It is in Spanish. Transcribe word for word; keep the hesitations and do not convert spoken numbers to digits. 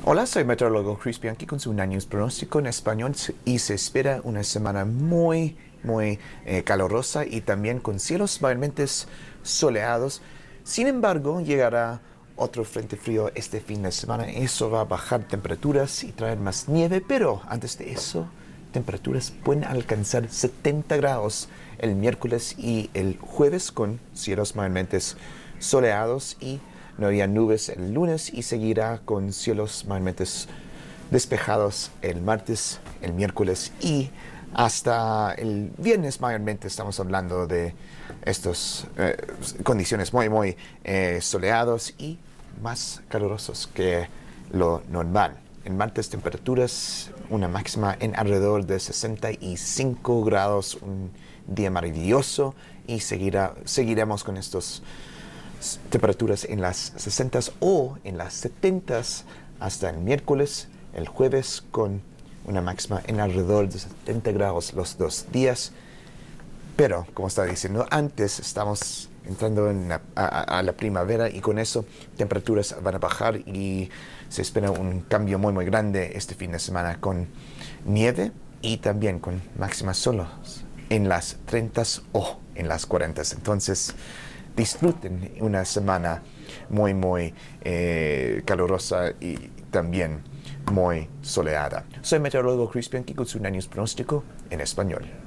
Hola, soy meteorólogo Chris Bianchi con su News pronóstico en español y se espera una semana muy, muy eh, calurosa y también con cielos mayormente soleados. Sin embargo, llegará otro frente frío este fin de semana. Eso va a bajar temperaturas y traer más nieve, pero antes de eso, temperaturas pueden alcanzar setenta grados el miércoles y el jueves con cielos mayormente soleados y no había nubes el lunes y seguirá con cielos mayormente despejados el martes, el miércoles y hasta el viernes mayormente estamos hablando de estas eh, condiciones muy, muy eh, soleados y más calurosos que lo normal. El martes temperaturas, una máxima en alrededor de sesenta y cinco grados, un día maravilloso y seguirá, seguiremos con estos temperaturas en las sesenta o en las setenta hasta el miércoles, el jueves con una máxima en alrededor de setenta grados los dos días. Pero, como estaba diciendo antes, estamos entrando en la, a, a la primavera y con eso temperaturas van a bajar y se espera un cambio muy muy grande este fin de semana con nieve y también con máximas solo en las treinta o en las cuarenta. Entonces, disfruten una semana muy, muy eh, calurosa y también muy soleada. Soy meteorólogo Chris Bianchi con su News pronóstico en español.